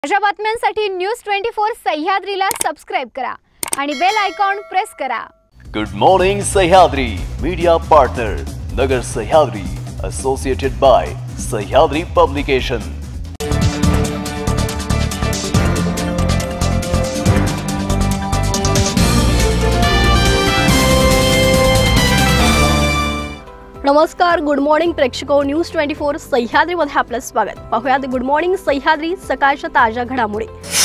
ताज्या बातम्यांसाठी news 24 सह्याद्रीला subscribe करा आणि बेल आयकॉन प्रेस करा। Good morning Sahyadri media partner Nagar Sahyadri associated by Sahyadri publication. नमस्कार, गुड मॉर्निंग प्रेक्षको, न्यूज 24 सह्याद्री मध्ये आपलं स्वागत। पाहूयात गुड मॉर्निंग सह्याद्री सकाळच्या ताज्या घडामोडी।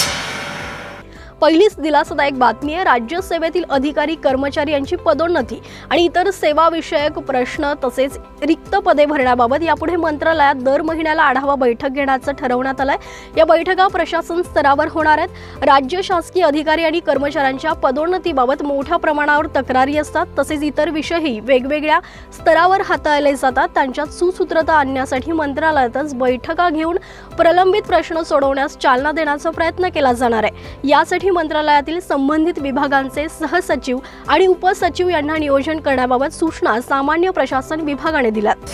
पहिलीच दिलासादायक बातमी आहे। राज्य सेवेतील अधिकारी कर्मचारी यांची पदोन्नती आणि इतर सेवा विषयक प्रश्न तसेच रिक्त पदे भरण्याबाबत यापुढे मंत्रालयात दर महिन्याला आढावा बैठक घेण्याचं ठरवण्यात आलंय। या बैठका प्रशासन स्तरावर होणार आहेत। राज्य शासकीय अधिकारी आणि कर्मचाऱ्यांच्या पदोन्नतीबाबत मोठ्या प्रमाणावर तक्रारी असतात, तसेच इतर विषयही वेगवेगळ्या स्तरावर हाताळले जातात। त्यांच्यात सुसूत्रता आणण्यासाठी मंत्रालयातच बैठका घेऊन प्रलंबित प्रश्न सोडवण्यास चालना देण्याचा प्रयत्न केला जाणार आहे। यासाठी मंत्रालयातील संबंधित विभागांचे सहसचिव आणि उपसचिव यांना नियोजन करण्याबाबत सूचना सामान्य प्रशासन विभागाने दिल्यात।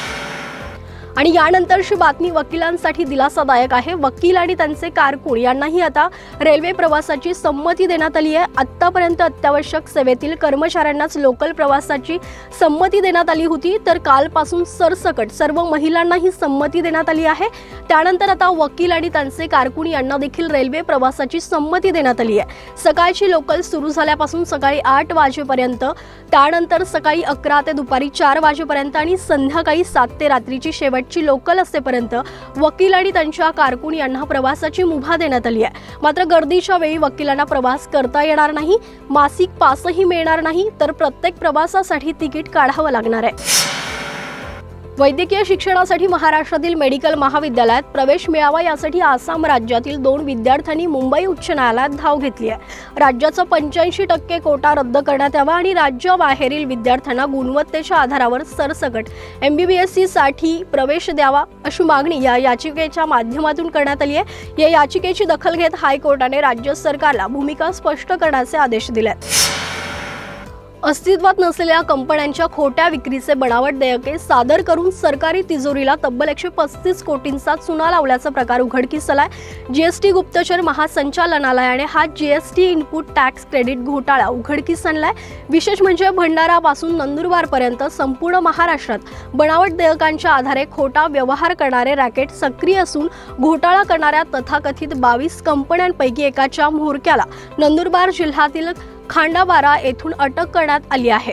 आणि यानंतरची बातमी वकिलांसाठी दिलासादायक आहे। वकील आणि त्यांचे कारकून यांनाही आता रेल्वे प्रवासाची संमती देण्यात आली आहे। आतापर्यंत अत्यावश्यक सेवेतील कर्मचाऱ्यांनाच लोकल प्रवासाची संमती देण्यात आली होती, तर कालपासून सरसकट सर्व महिलांनाही संमती देण्यात आली आहे। त्यानंतर आता वकील आणि त्यांचे कारकून यांना देखील रेल्वे प्रवासाची संमती देण्यात आली आहे। सकाळची लोकल सुरू झाल्यापासून सकाळी 8 वाजेपर्यंत, त्यानंतर सकाळी 11 ते दुपारी 4 वाजेपर्यंत आणि संध्याकाळी 7 ते रात्रीची शेवटची लोकल असेपर्यंत वकील आणि त्यांच्या कारकून यांना प्रवासाची मुभा देण्यात आली आहे। मात्र गर्दीच्या वेळी वकिलांना प्रवास करता येणार नाही, मासिक पासही मिळणार नाही, तर प्रत्येक प्रवासासाठी तिकीट काढावं लागणार आहे। वैद्यकीय शिक्षणासाठी महाराष्ट्रातील मेडिकल महाविद्यालयात प्रवेश मिळावा यासाठी आसाम राज्यातील 2 विद्यार्थ्यांनी मुंबई उच्च न्यायालयात धाव घेतली आहे। राज्याचा 85% कोटा रद्द करण्यात यावा आणि राज्याबाहेरील विद्यार्थ्यांना गुणवत्तेच्या आधारावर सरसकट MBBSc साठी प्रवेश द्यावा अशी मागणी या याचिकेच्या माध्यमातून करण्यात आली आहे। या याचिकेची दखल घेत हायकोर्टाने राज्य सरकारला भूमिका स्पष्ट करण्याचे आदेश दिले आहेत। अस्तित्वात नसलेल्या कंपन्यांच्या खोट्या विक्रीचे बनावट देयके सादर करून सरकारी तिजोरीला तब्बल 135 कोटींचा चुना लावल्याचा प्रकार उघडकीस आलाय। जीएसटी गुप्तचर महासंचालनालयाने हा जीएसटी इनपुट टॅक्स क्रेडिट घोटाळा उघडकीस आणलाय। विशेष म्हणजे भंडारापासून नंदुरबार पर्यंत संपूर्ण महाराष्ट्रात बनावट देयकांच्या आधारे खोटा व्यवहार करणारे रॅकेट सक्रिय असून घोटाळा करणाऱ्या तथाकथित 22 कंपन्यांपैकी एकाच्या म्होरक्याला नंदुरबार जिल्ह्यातील खांडाबारा येथून अटक करण्यात आली आहे।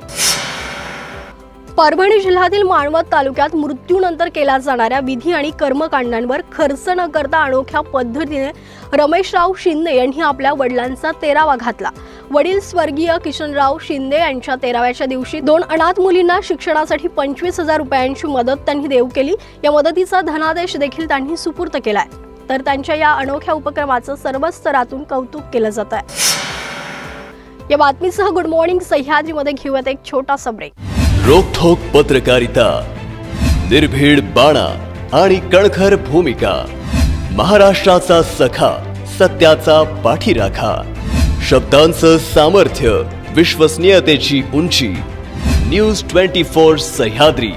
परभणी जिल्ह्यातील मानवत तालुक्यात मृत्यूनंतर केल्या जाणाऱ्या विधी आणि कर्मकांडांवर खर्च न करता अनोख्या पद्धतीने रमेशराव शिंदे यांनी आपल्या वडिलांचा तेरावा घातला। वडील स्वर्गीय किशनराव शिंदे यांच्या 13व्याच्या दिवशी 2 अनाथ मुलींना शिक्षणासाठी 25,000 रुपयांची मदत त्यांनी देऊ केली। या मदतीचा धनादेश देखील त्यांनी सुपूर्द केलाय, तर त्यांच्या या अनोख्या उपक्रमाचं सर्व स्तरातून कौतुक केलं जात आहे। या बातमीसह गुड मॉर्निंग सह्याद्री मध्ये घेऊयात एक छोटासा ब्रेक। रोखोक पत्रकारिता, निर्भीड बाणा आणि कणखर भूमिका, महाराष्ट्राचा सखा, सत्याचा पाठीराखा, शब्दांचं सामर्थ्य, विश्वसनीयतेची उंची, न्यूज 24 सह्याद्री।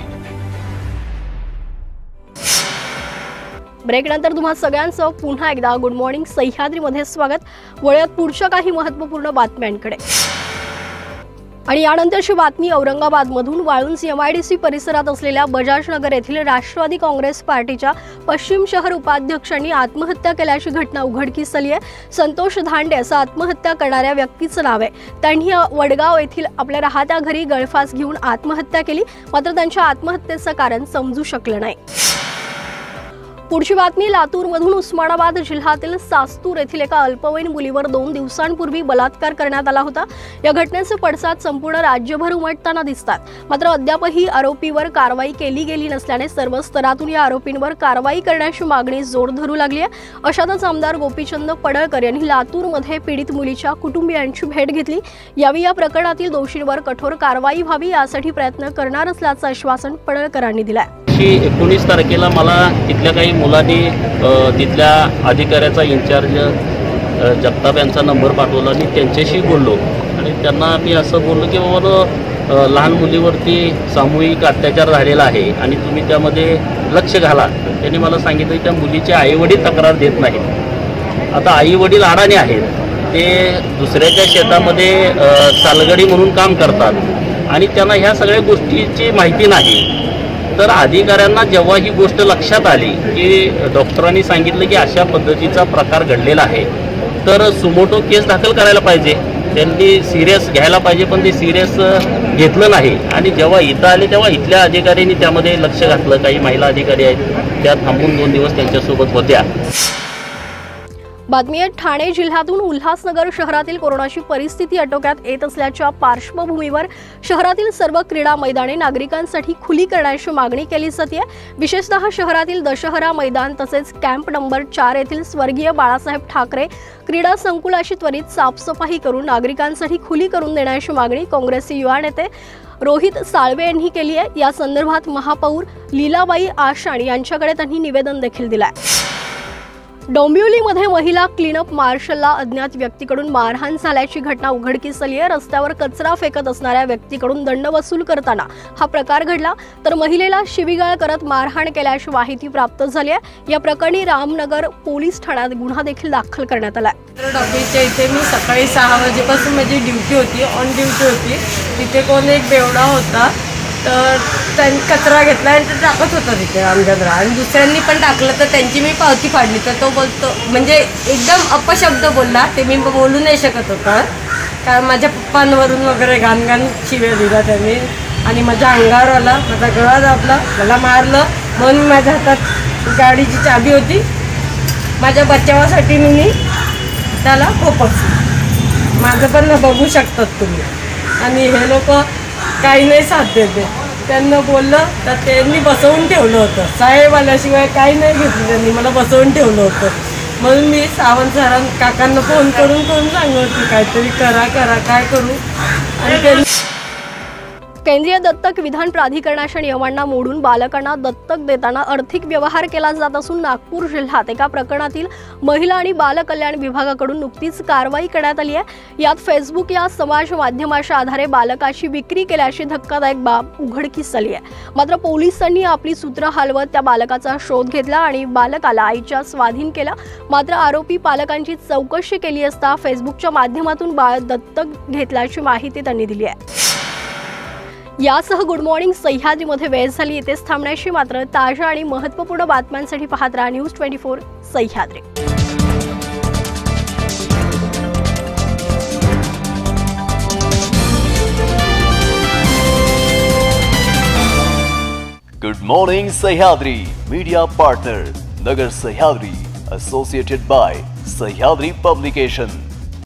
ब्रेक नंतर तुम्हा सगळ्यांचं पुन्हा एकदा गुड मॉर्निंग सह्याद्री मध्ये स्वागत। वळूयात पुढच्या काही महत्त्वपूर्ण बातम्यांकडे। आणि यानंतरची बातमी औरंगाबाद मधून वाळुंज MIDC परिसरात असलेल्या बजाज नगर येथील राष्ट्रवादी काँग्रेस पार्टीच्या पश्चिम शहर उपाध्यक्षांनी आत्महत्या केल्याची घटना उघडकीस आली आहे। संतोष धांडे असं आत्महत्या करणाऱ्या व्यक्तीचं नाव आहे। त्यांनी वडगाव येथील आपल्या राहत्या घरी गळफास घेऊन आत्महत्या केली, मात्र त्यांच्या आत्महत्येचं कारण समजू शकलं नाही। पुढची बातमी लातूर मधून उस्मानाबाद जिल्ह्यातील सास्तूर येथील एका अल्पवयीन मुलीवर 2 दिवसांपूर्वी बलात्कार करण्यात आला होता। या घटनेचे पडसाद संपूर्ण राज्यभर उमटताना दिसतात, मात्र अद्यापही आरोपीवर कारवाई केली गेली नसल्याने सर्व स्तरातून या आरोपींवर कारवाई करण्याची मागणी जोर धरू लागली आहे। अशातच आमदार गोपीचंद पडळकर यांनी लातूरमध्ये पीडित मुलीच्या कुटुंबियांची भेट घेतली। यावेळी या प्रकरणातील दोषींवर कठोर कारवाई व्हावी यासाठी प्रयत्न करणार असल्याचं आश्वासन पडळकरांनी दिलं आहे। 19 तारखेला मला तिथल्या काही मुलांनी तिथल्या अधिकाऱ्याचा इंचार्ज जगताप यांचा नंबर पाठवला आणि त्यांच्याशी बोललो आणि त्यांना मी असं बोललो की बाबा लहान मुलीवरती सामूहिक अत्याचार झालेला आहे आणि तुम्ही त्यामध्ये लक्ष घाला। त्यांनी मला सांगितलं की त्या मुलीचे आईवडील तक्रार देत नाहीत, आता आई वडील अडाणी आहेत, ते दुसऱ्याच्या शेतामध्ये सालगडी म्हणून काम करतात आणि त्यांना ह्या सगळ्या गोष्टीची माहिती नाही. तर अधिकाऱ्यांना जेव्हा ही गोष्ट लक्षात आली की डॉक्टरांनी सांगितलं की अशा पद्धतीचा प्रकार घडलेला आहे, तर सुमोटो केस दाखल करायला पाहिजे, त्यांनी सिरियस घ्यायला पाहिजे, पण ते सिरियस घेतलं नाही. आणि जेव्हा इथं आले तेव्हा इथल्या अधिकाऱ्यांनी त्यामध्ये लक्ष घातलं. काही महिला अधिकारी आहेत त्या थांबून 2 दिवस त्यांच्यासोबत होत्या. बातमी आहे ठाणे जिल्ह्यातून उल्हासनगर शहरातील कोरोनाची परिस्थिती आटोक्यात येत असल्याच्या पार्श्वभूमीवर शहरातील सर्व क्रीडा मैदाने नागरिकांसाठी खुली करण्याची मागणी केली जाते. विशेषतः शहरातील दशहरा मैदान तसेच कॅम्प नंबर 4 येथील स्वर्गीय बाळासाहेब ठाकरे क्रीडा संकुलाची त्वरित साफसफाई करून नागरिकांसाठी खुली करून देण्याची मागणी काँग्रेसचे युवा नेते रोहित साळवे यांनी केली आहे. या संदर्भात महापौर लीलाबाई आषाण यांच्याकडे त्यांनी निवेदन देखील दिलं आहे. डोंबिवलीमध्ये महिला क्लीनअप मार्शलला अज्ञात व्यक्तीकडून मारहाण झाल्याची घटना उघडकीस आली आहे. रस्त्यावर कचरा फेकत असणाऱ्या व्यक्तीकडून दंड वसूल करताना हा प्रकार घडला, तर महिलेला शिवीगाळ करत मारहाण केल्याची माहिती प्राप्त झाली आहे. या प्रकरणी रामनगर पोलीस ठाण्यात गुन्हा देखील दाखल करण्यात आला आहे. डॉक्टरच्या इथे मी सकाळी 6 वाजेपासून माझी ड्युटी होती, ऑन ड्युटी होती. तिथे कोण एक बेवडा होता, तर त्यांनी कचरा घेतला आणि ते टाकत होता तिथे आमच्याकडे, आणि दुसऱ्यांनी पण टाकलं, तर त्यांची मी पावती फाडली. तर तो बोलतो म्हणजे एकदम अपशब्द बोलला, ते मी बोलू नाही शकत होता कारण माझ्या पप्पांवरून वगैरे घाण शिव्या दिला त्यांनी, आणि माझ्या अंगावर आला, माझा गळा दाबला, मला मारलं. म्हणून माझ्या हातात गाडीची चाबी होती, माझ्या बचावासाठी मी त्याला खोपसली. माझं पण बघू शकतात तुम्ही. आणि हे लोक काही नाही साथ देते. त्यांना बोललं तर त्यांनी बसवून ठेवलं होतं, साहेब आल्याशिवाय काही नाही घेतलं, त्यांनी मला बसवून ठेवलं होतं. म्हणून मी सावंत काकांना फोन करून सांगत होती काहीतरी करा काय करू. आणि केंद्रीय दत्तक विधान प्राधिकरणाच्या नियमांना मोडून बालकांना दत्तक देताना आर्थिक व्यवहार केला जात असून नागपूर जिल्ह्यात एका प्रकरणातील महिला आणि बाल कल्याण विभागाकडून नुकतीच कारवाई करण्यात आली आहे. यात फेसबुक या समाज माध्यमाच्या आधारे बालकाची विक्री केल्याची धक्कादायक बाब उघडकीस आली आहे. मात्र पोलिसांनी आपली सूत्र हलवत त्या बालकाचा शोध घेतला आणि बालकाला आईच्या स्वाधीन केलं. मात्र आरोपी पालकांची चौकशी केली असता फेसबुकच्या माध्यमातून बाळ दत्तक घेतल्याची माहिती त्यांनी दिली आहे. यासह गुड मॉर्निंग सह्याद्रीमध्ये वेळ झाली. इथेच थांबण्याची, मात्र ताज्या आणि महत्त्वपूर्ण बातम्यांसाठी पाहत राहा news 24 Sahyadri. Good morning Sahyadri media partner Nagar Sahyadri, associated by Sahyadri publication.